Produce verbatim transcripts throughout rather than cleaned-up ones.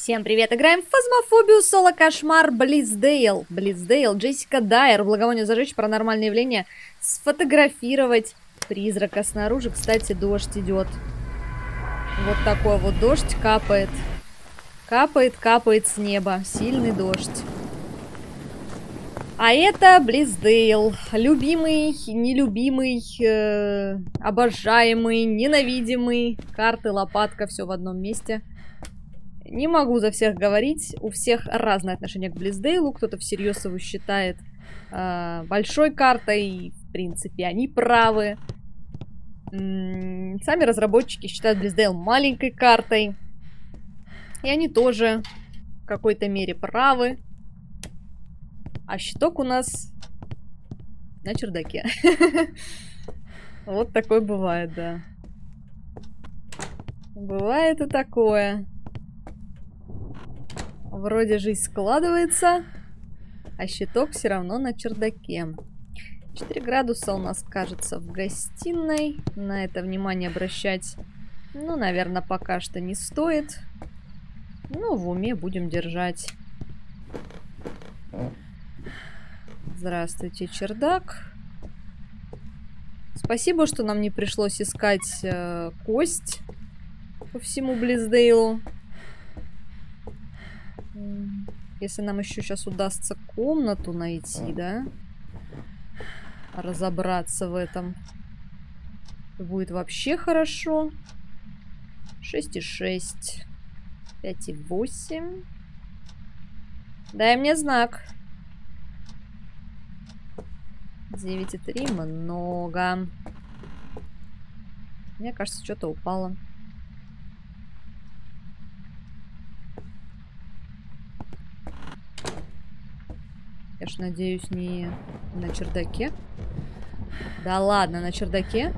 Всем привет, играем в Фазмофобию, Соло Кошмар, Близдейл. Близдейл, Джессика Дайер, благовоние зажечь, паранормальное явление, сфотографировать призрака снаружи. Кстати, дождь идет. Вот такой вот дождь капает. Капает, капает с неба. Сильный дождь. А это Близдейл. Любимый, нелюбимый, э, обожаемый, ненавидимый. Карты, лопатка, все в одном месте. Не могу за всех говорить. У всех разное отношение к Близдейлу. Кто-то всерьез его считает э, большой картой. В принципе, они правы. М-м, сами разработчики считают Близдейл маленькой картой. И они тоже в какой-то мере правы. А щиток у нас на чердаке. Вот такой бывает, да. Бывает и такое. Вроде жизнь складывается, а щиток все равно на чердаке. четыре градуса у нас, кажется, в гостиной. На это внимание обращать, ну, наверное, пока что не стоит. Ну, в уме будем держать. Здравствуйте, чердак. Спасибо, что нам не пришлось искать э, кость по всему Близдейлу. Если нам еще сейчас удастся комнату найти, да? Разобраться в этом. Будет вообще хорошо. шесть и шесть. пять и восемь. Дай мне знак. девять и три много. Мне кажется, что-то упало. Я ж надеюсь, не на чердаке. Да ладно, на чердаке.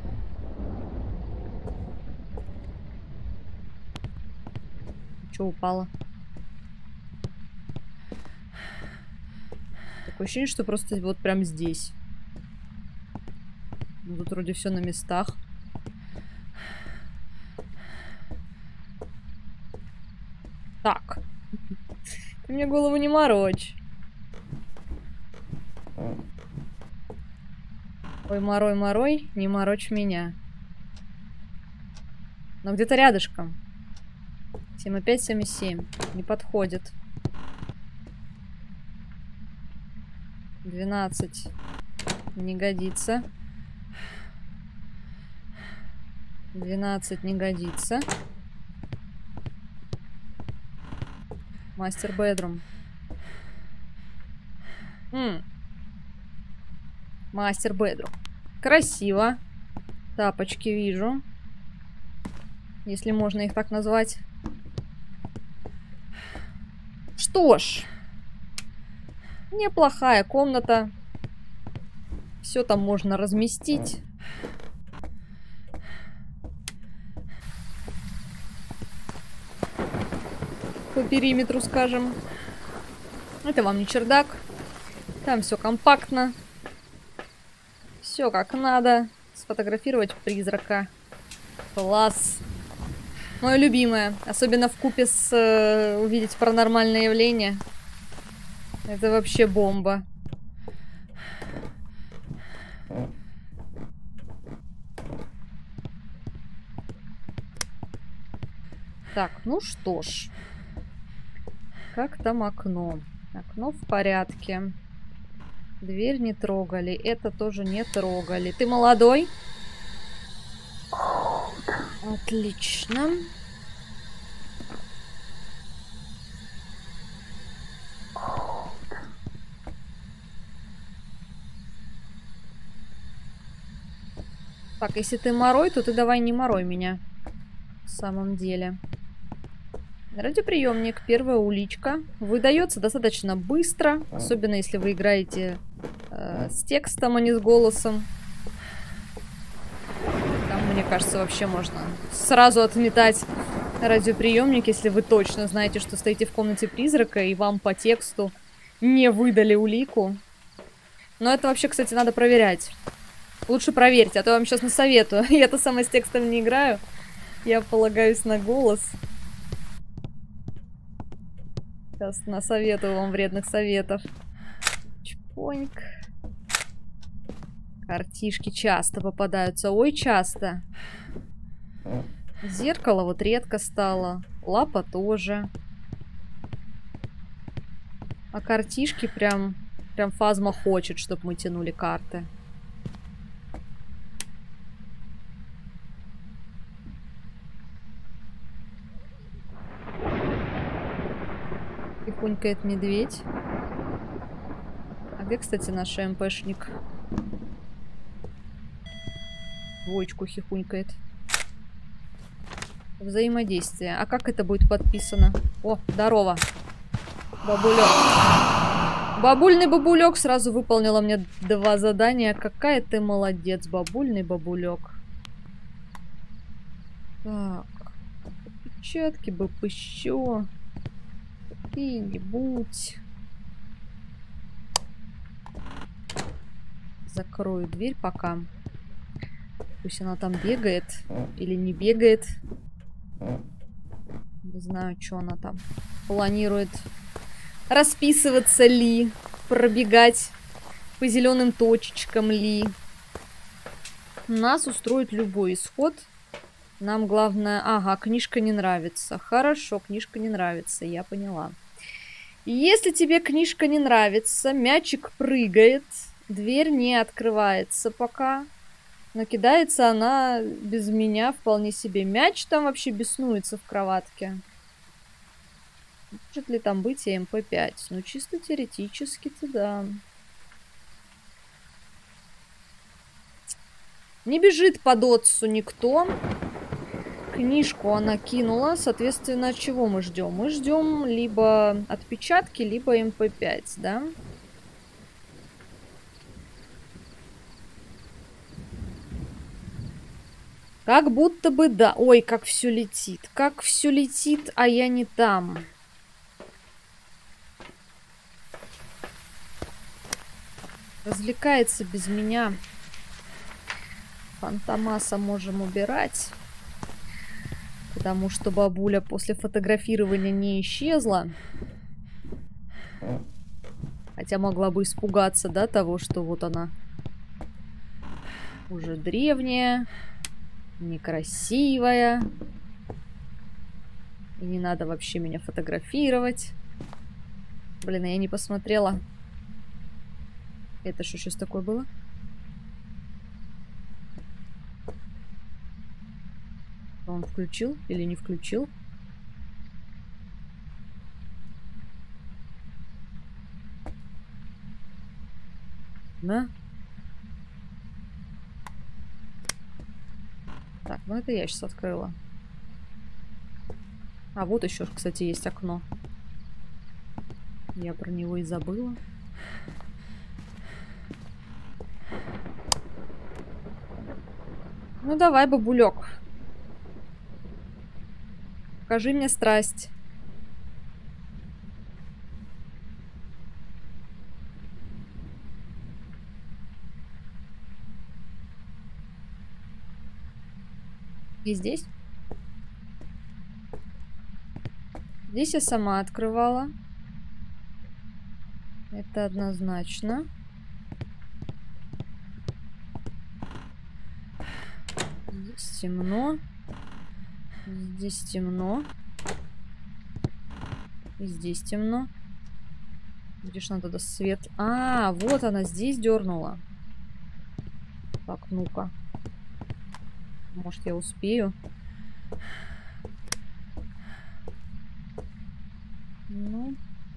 Что упало? Такое ощущение, что просто вот прям здесь. Ну, тут вроде все на местах. Так. Ты мне голову не морочь. Ой, морой, морой, не морочь меня. Но где-то рядышком. семь и пять, семь и семь. Не подходит. двенадцать. Не годится. двенадцать не годится. Мастер бедрум. М. Мастер бедрум. Красиво. Тапочки вижу. Если можно их так назвать. Что ж. Неплохая комната. Все там можно разместить. По периметру, скажем. Это вам не чердак. Там все компактно. Все как надо. Сфотографировать призрака. Класс. Мое любимое. Особенно вкупе с э, увидеть паранормальное явление. Это вообще бомба. Так, ну что ж. Как там окно? Окно в порядке. Дверь не трогали. Это тоже не трогали. Ты молодой? Отлично. Так, если ты морой, то ты давай не морой меня. В самом деле. Радиоприемник, первая уличка. Выдается достаточно быстро. Особенно если вы играете э, с текстом, а не с голосом. Там, мне кажется, вообще можно сразу отметать радиоприемник, если вы точно знаете, что стоите в комнате призрака, и вам по тексту не выдали улику. Но это вообще, кстати, надо проверять. Лучше проверьте, а то я вам сейчас насоветую. Я-то сама с текстом не играю. Я полагаюсь на голос. Сейчас насоветую вам вредных советов. Чпоньк. Картишки часто попадаются. Ой, часто. Зеркало вот редко стало. Лапа тоже. А картишки прям... Прям Фазма хочет, чтобы мы тянули карты. Хихунькает медведь. А где, кстати, наш МПшник? Двоечку хихунькает. Взаимодействие. А как это будет подписано? О, здорово. Бабулек. Бабульный бабулек сразу выполнила мне два задания. Какая ты молодец, бабульный бабулек. Так. Печатки бы еще. Какие-нибудь. Закрою дверь пока. Пусть она там бегает. Или не бегает. Не знаю, что она там планирует. Расписываться ли? Пробегать по зеленым точечкам ли? Нас устроит любой исход. Нам главное... Ага, книжка не нравится. Хорошо, книжка не нравится, я поняла. Если тебе книжка не нравится, мячик прыгает, дверь не открывается пока. Но кидается она без меня вполне себе. Мяч там вообще беснуется в кроватке. Может ли там быть и эм пэ пять? Ну, чисто теоретически-то да. Не бежит под отцу никто. Книжку она кинула. Соответственно, чего мы ждем? Мы ждем либо отпечатки, либо эм пэ пять, да? Как будто бы да. Ой, как все летит. Как все летит, а я не там. Развлекается без меня. Фантомаса можем убирать. Потому что бабуля после фотографирования не исчезла. Хотя могла бы испугаться, да, того, что вот она уже древняя, некрасивая. И не надо вообще меня фотографировать. Блин, я не посмотрела. Это что сейчас такое было? Он включил или не включил? Да? Так, ну это я сейчас открыла. А вот еще, кстати, есть окно. Я про него и забыла. Ну давай, бабулек. Покажи мне страсть. И здесь? Здесь я сама открывала. Это однозначно. Здесь темно. Здесь темно. И здесь темно. Где ж надо свет? А, вот она здесь дернула. Так, ну-ка. Может, я успею? Ну.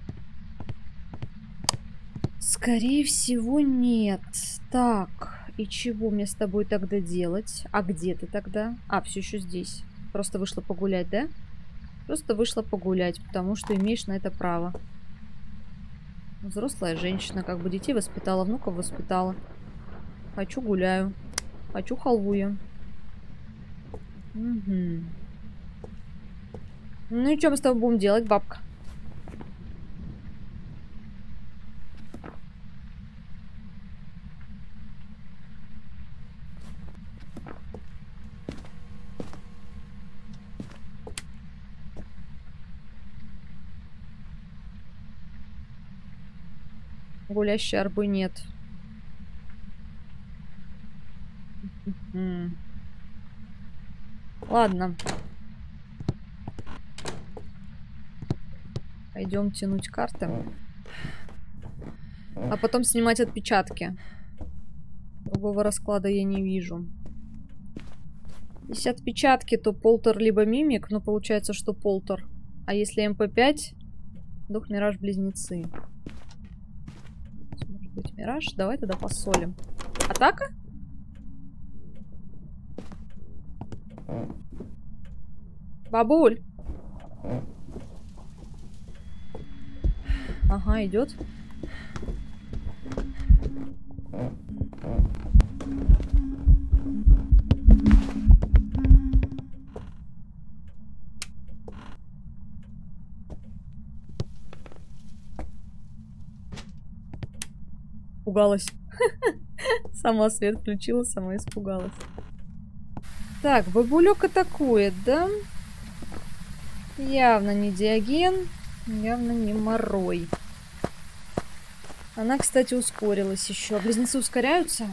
Скорее всего, нет. Так. И чего мне с тобой тогда делать? А где ты тогда? А, все еще здесь. Просто вышла погулять, да? Просто вышла погулять, потому что имеешь на это право. Взрослая женщина, как бы детей воспитала, внуков воспитала. Хочу гуляю. Хочу халвую. Угу. Ну и что мы с тобой будем делать, бабка? Гулящей арбы нет. Ладно. Пойдем тянуть карты. А потом снимать отпечатки. Другого расклада я не вижу. Если отпечатки, то полтер либо мимик. Но получается, что полтер. А если эм пэ пять, дух, мираж, близнецы. Может быть мираж? Давай тогда посолим. Атака? Бабуль. Ага, идет. Испугалась. Сама свет включила, сама испугалась. Так, бабулек атакует, да? Явно не Диоген, явно не Морой. Она, кстати, ускорилась еще. Близнецы ускоряются?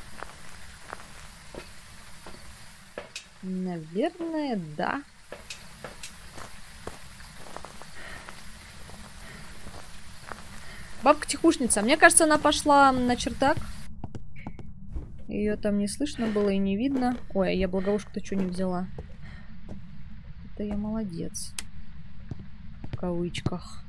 Наверное, да. Бабка-тихушница. Мне кажется, она пошла на чердак. Ее там не слышно было и не видно. Ой, а я благовушку-то что не взяла? Это я молодец. В кавычках.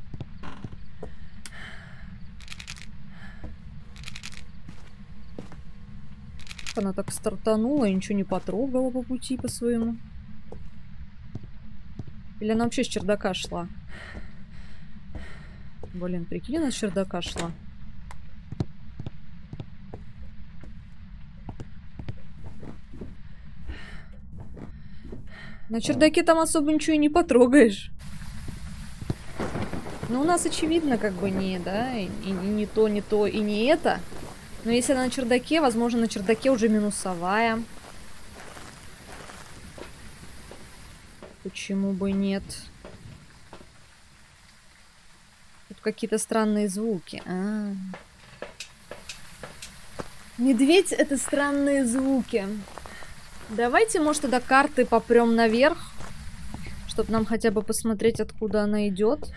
Она так стартанула и ничего не потрогала по пути по своему. Или она вообще с чердака шла? Блин, прикинь, она с чердака шла. На чердаке там особо ничего и не потрогаешь. Ну, у нас очевидно, как бы не, да, и, и не то, не то, и не это. Но если она на чердаке, возможно, на чердаке уже минусовая. Почему бы нет? Тут какие-то странные звуки. А -а -а. Медведь — это странные звуки. Давайте, может, тогда карты попрем наверх, чтобы нам хотя бы посмотреть, откуда она идет.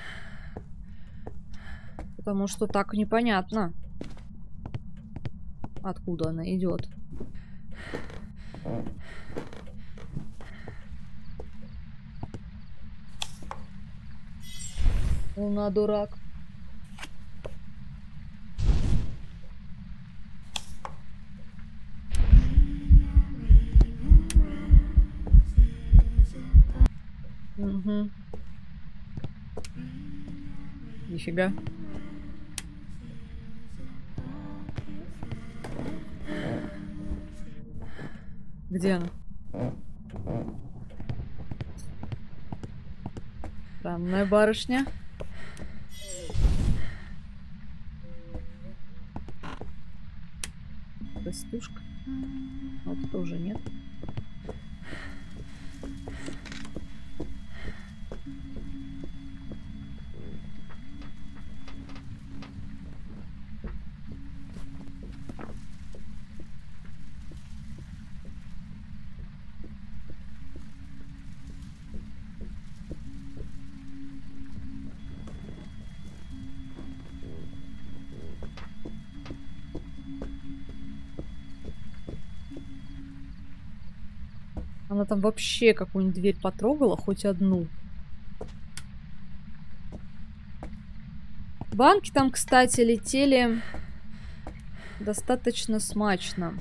Потому что так непонятно, откуда она идет. Луна, дурак. Угу. Нифига. Где она? Странная барышня. Простушка. Вот тоже нет. Она там вообще какую-нибудь дверь потрогала, хоть одну. Банки там, кстати, летели достаточно смачно.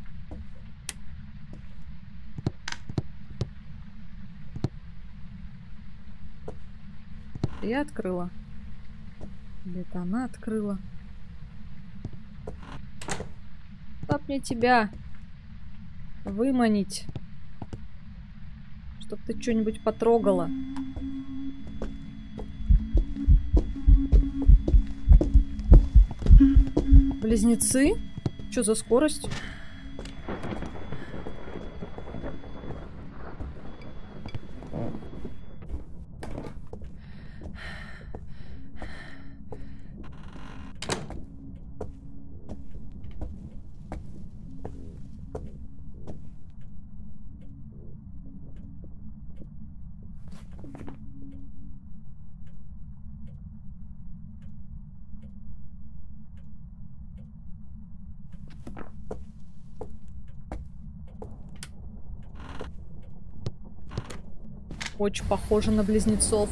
Я открыла. Где-то она открыла. Как мне тебя выманить? Чтоб ты что-нибудь потрогала. Близнецы? Что за скорость? Очень похоже на близнецов.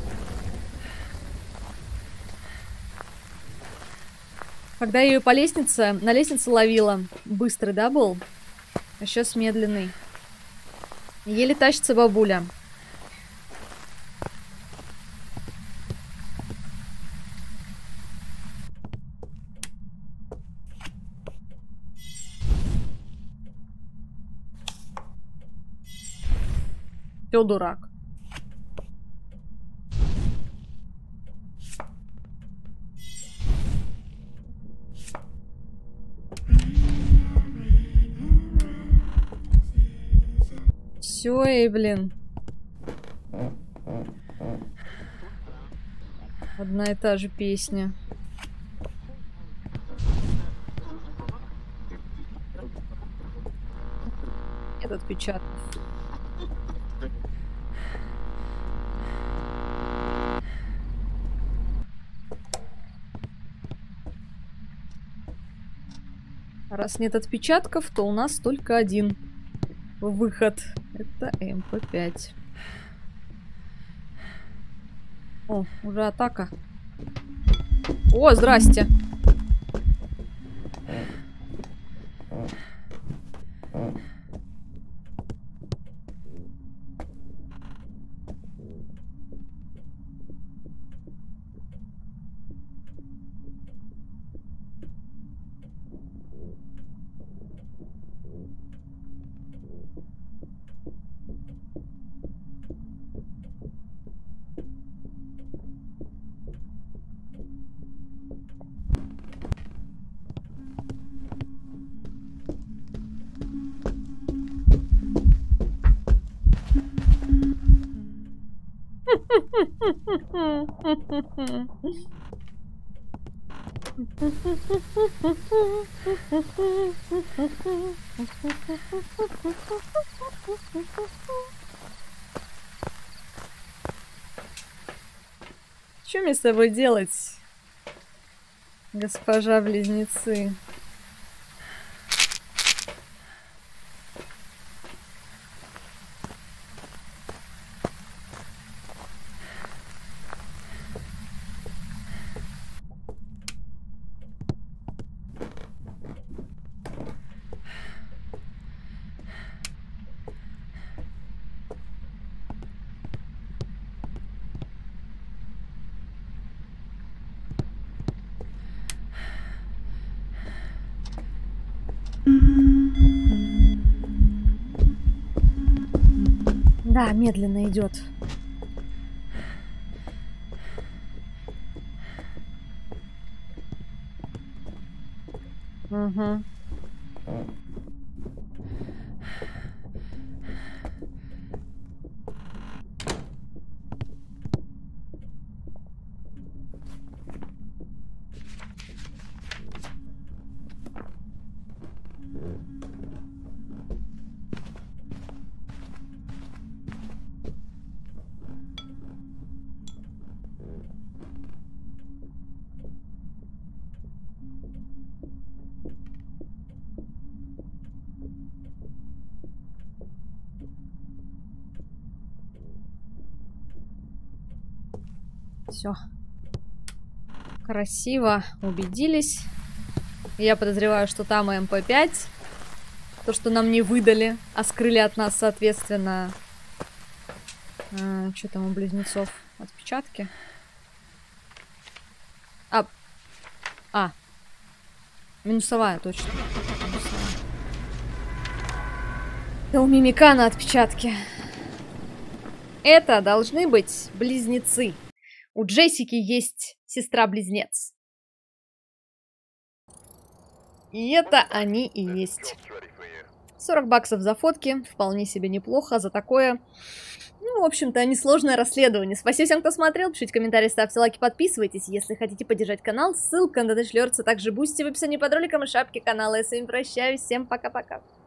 Когда я ее по лестнице, на лестнице ловила, быстрый, да, был? А сейчас медленный. Еле тащится бабуля. Всё, дурак. Все, эй, блин. Одна и та же песня. Нет отпечатков. Раз нет отпечатков, то у нас только один выход. Это эм пэ пять. О, уже атака. О, здрасте. Что мне с тобой делать, госпожа близнецы? Да, медленно идет. Угу. Все. Красиво. Убедились. Я подозреваю, что там эм пэ пять. То, что нам не выдали, а скрыли от нас, соответственно... А, что там у близнецов? Отпечатки? А. А. Минусовая, точно. Минусовая. Да у Мимикана отпечатки. Это должны быть близнецы. У Джессики есть сестра-близнец. И это они и есть. сорок баксов за фотки. Вполне себе неплохо за такое, ну, в общем-то, несложное расследование. Спасибо всем, кто смотрел. Пишите комментарии, ставьте лайки, подписывайтесь. Если хотите поддержать канал, ссылка на Дэшлёрца, также бусти в описании под роликом и шапке канала. Я с вами прощаюсь. Всем пока-пока.